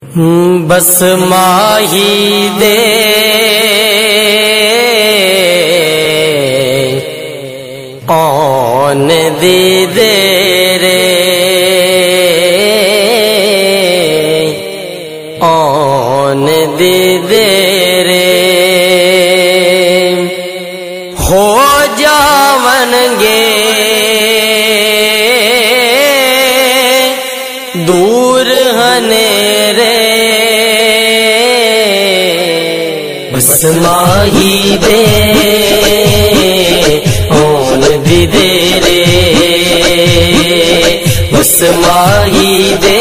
बस माही दे कौन दे रे कौन दे रे हो जावनगे दूर हनेरे बस माही दे कौन दे रे बस माही दे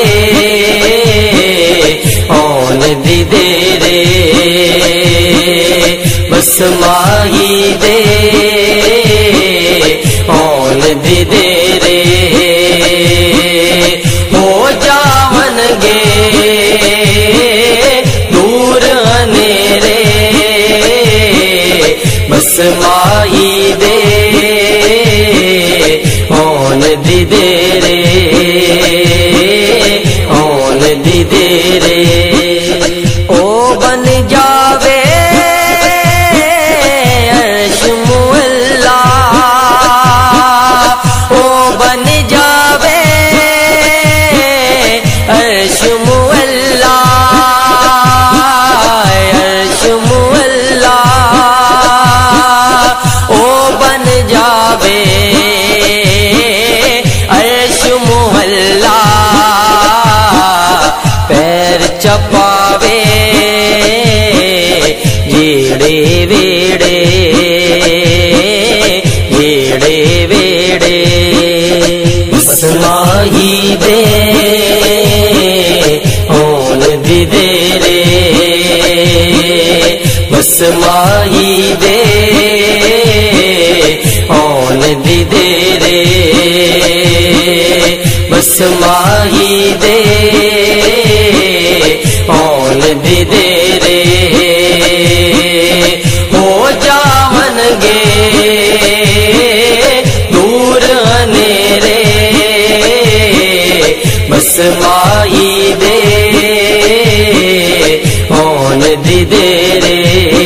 कौन दे रे बस माही दे कौन दे रे हो जावनगे दूर हनेरे बस माही दे कौन दे रे कौन दे रे ओ बन जावे अर्श मुअल्ला ओ बन जावे अर्श मुअल्ला अर्श मुअल्ला ओ बन जावे अर्श मुअल्ला पैर चपावे जेड़े वेड़े जेड़े वेड़े बस माही दे कौन दे रे बस माही दे कौन दे रे बस माही दे कौन दे रे हो जावनगे दूर हनेरे बस माही दे कौन दे रे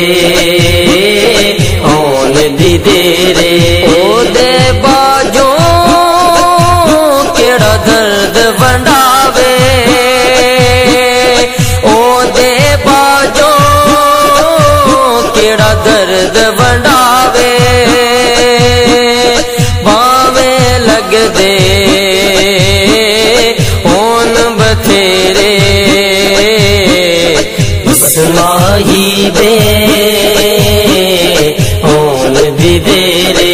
कौन दे रे ओ दे बाजो केड़ा दर्द वंडावे ओ दे बाजो केड़ा दर्द वंडावे भावे लग दे ओन बथेरे बस माही दे कौन दे रे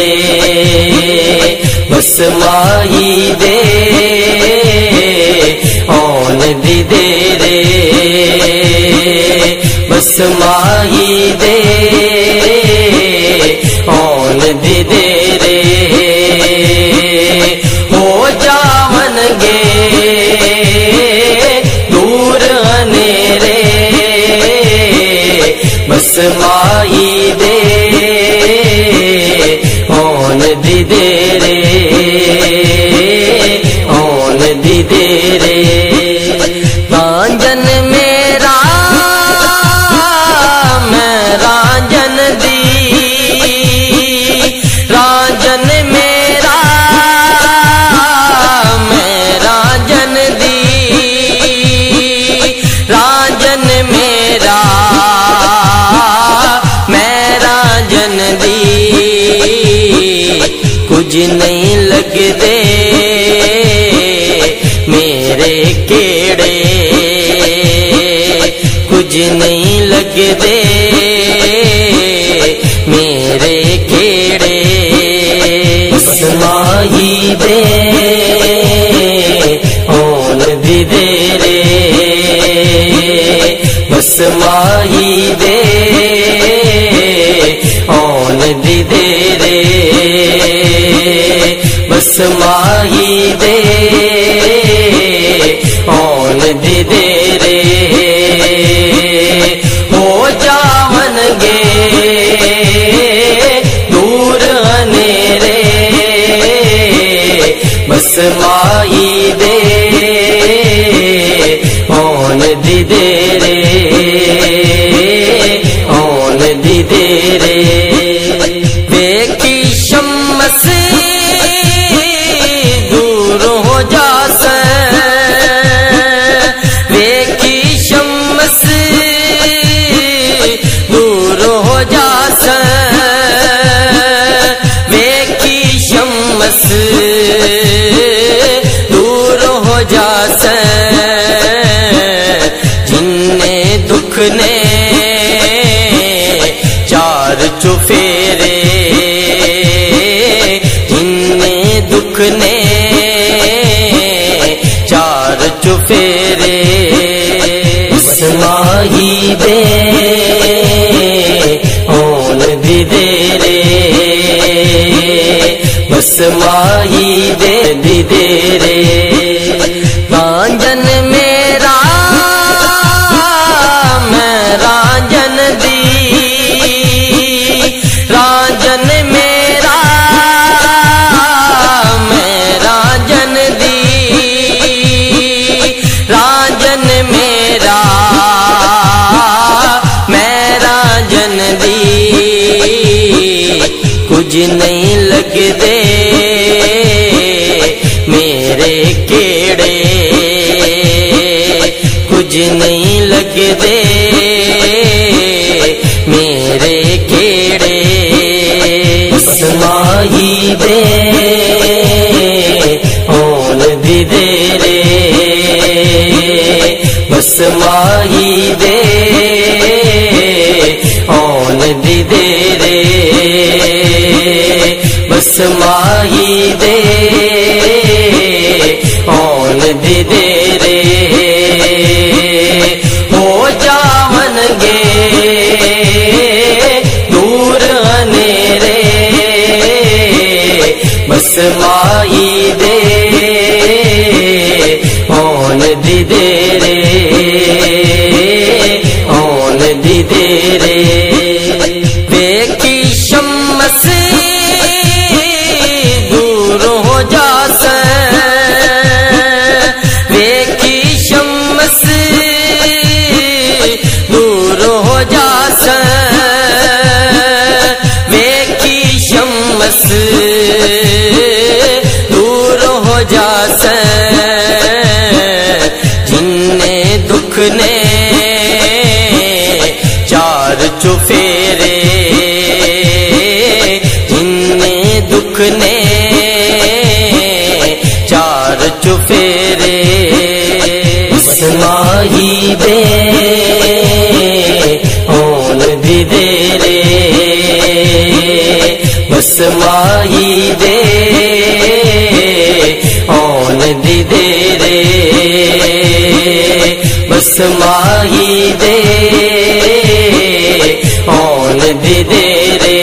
बस माही दे कौन दे रे बस माही दे कौन दे रे हो जावनगे दूर हनेरे बस माही दे कौन दे रे कौन दे रे रांझन मेरा मैं रांझन दी रांझन मेरा मैं रांझन दी रांझन मेरा मैं रांझन दी कुछ नहीं लगदे मेरे केड़े कुछ नहीं लगदे मेरे केड़े बस माही दे कौन दे रे बस माही दे कौन दे रे बस माही दे कौन दे रे हो जावनगे दूर हनेरे बस माही दे ओन दीदे रे, ओन दीदे रे। देखी शम्स दूर हो जासे, देखी शम्स दूर हो जासे, देखी शम्स दूर हो जासे। जिन्ने दुख ने चार चुफेरे, जिन्ने दुख ने चार चुफेरे। इस्माही दे ओन दीदे रे, बस माही दे दीदे रे। रांझन मेरा मैं रांझन दी, रांझन मेरा मैं रांझन दी, रांझन मेरा मैं रांझन दी। कुछ नहीं लगदे मेरे केड़े, कुछ नहीं लगदे मेरे केड़े। इस्माही दे ओन दीदे रे, बस माही दे ओन दीदे रे, बस माही दे ओन दीदे रे। हो जावनगे दूर अनेरे, बस माही दे ओन दीदे रे, ओन दीदे रे। देखी शम्स दूर हो जासे, देखी शम्स दूर हो जासे, देखी शम्स दूर हो जासे। जिन्ने दुख ने चार चुफेरे, जिन्ने दुख ने चार चुफेरे। इस्माही दे ओन दीदे रे, बस माही दे ओन दीदे रे, बस माही दे ओन दीदे रे।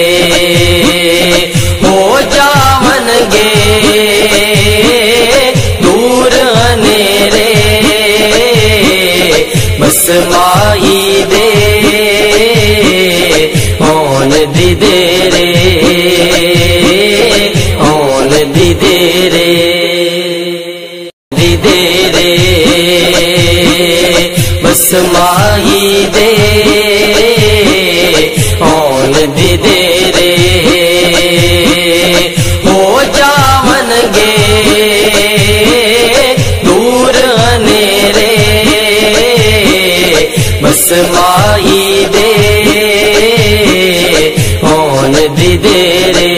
हो जावनगे दूर अनेरे, बस माही दे ओन दीदे रे, ओन दीदे रे, दीदे रे। बस माही दे ओन दीदे रे। हो जावनगे दूर अनेरे, बस माही दे ओन दीदे रे,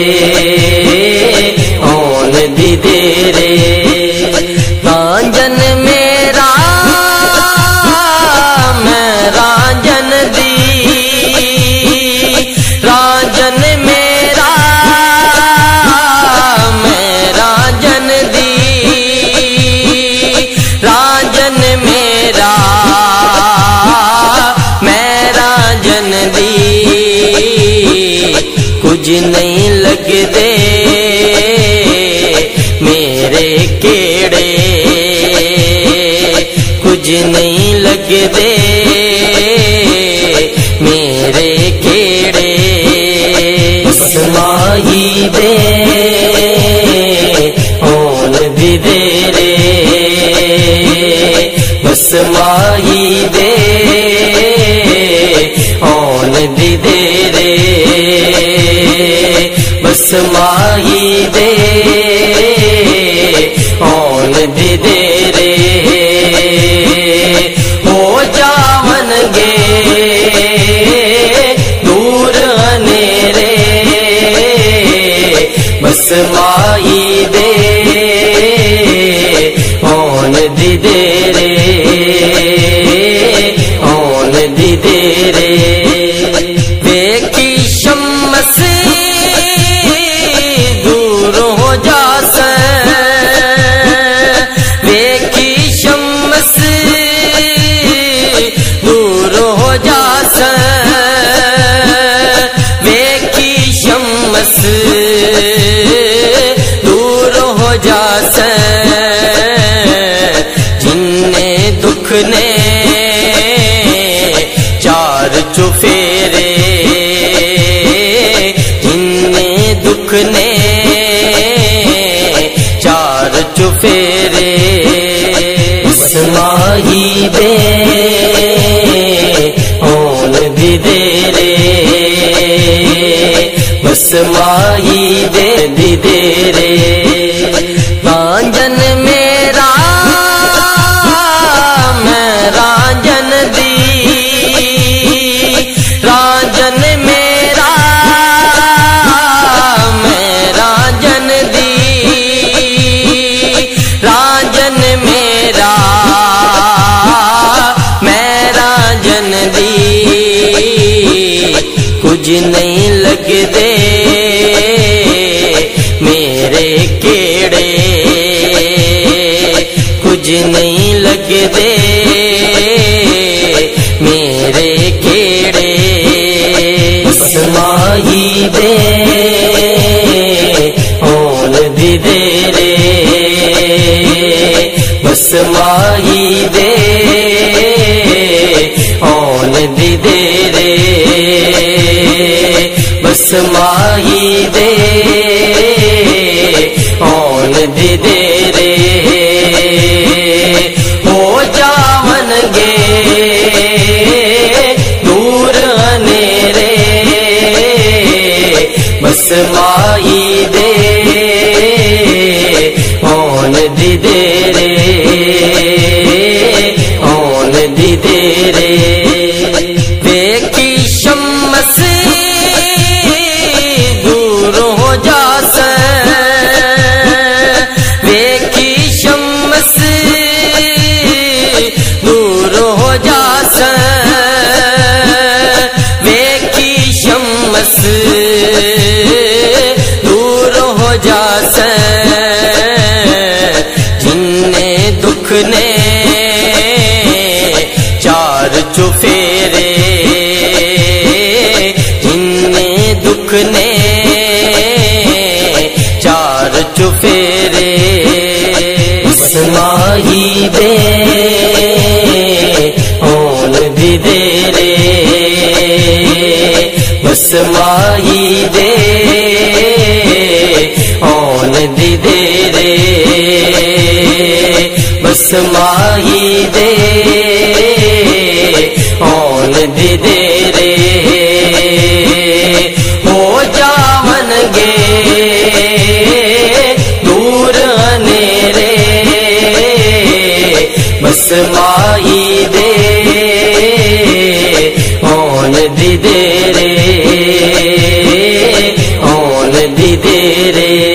ओन दीदे रे। रांझन मेरा मैं रांझन दी, रांझन मेरा मैं रांझन दी, रांझन मेरा मैं रांझन दी। कुछ नहीं लगदे मेरे केड़े, कुछ नहीं लगदे मेरे केड़े। इस्माही दे ओन दीदे रे, बस माही दे ओन दीदे रे बस माही दे ओन दीदे रे हो जावन गे दूर अनेरे बस माही दे ओन दीदे रे ओन दीदे रे देखी शम्स दूर हो जासे देखी शम्स दूर हो जासे देखी शम्स दूर हो जासे जिन्ने दुख ने चार चुफेरे जिन्ने दुख ने चार चुफेरे बस माही दे ओन दीदे रे बस माही दे दीदे रे रांझन मेरा मैं रांझन दी रांझन मेरा मैं रांझन दी रांझन मेरा मैं रांझन दी कुछ नहीं लगदे मेरे केड़े कुछ नहीं लगदे मेरे केड़े बस माही दे ओन दीदे रे बस माही दे ओन दीदे रे बस माही दे ओन दीदे रे हो जावन गे दूर अनेरे बस माही दे ओन दीदे रे ओन दीदे रे देखी शम्स दूर हो जासे देखी शम्स दूर हो जासे देखी शम्स दूर हो जासे जिन्ने दुख ने चार चुफेरे जिन्ने दुख ने चार चुफेरे बस माही दे ओन दीदे रे बस माही दे ओन दीदे रे बस माही दे ओन दीदे रे हो जावन गे दूर अनेरे बस माही दे ओन दीदे रे ओन दीदे रे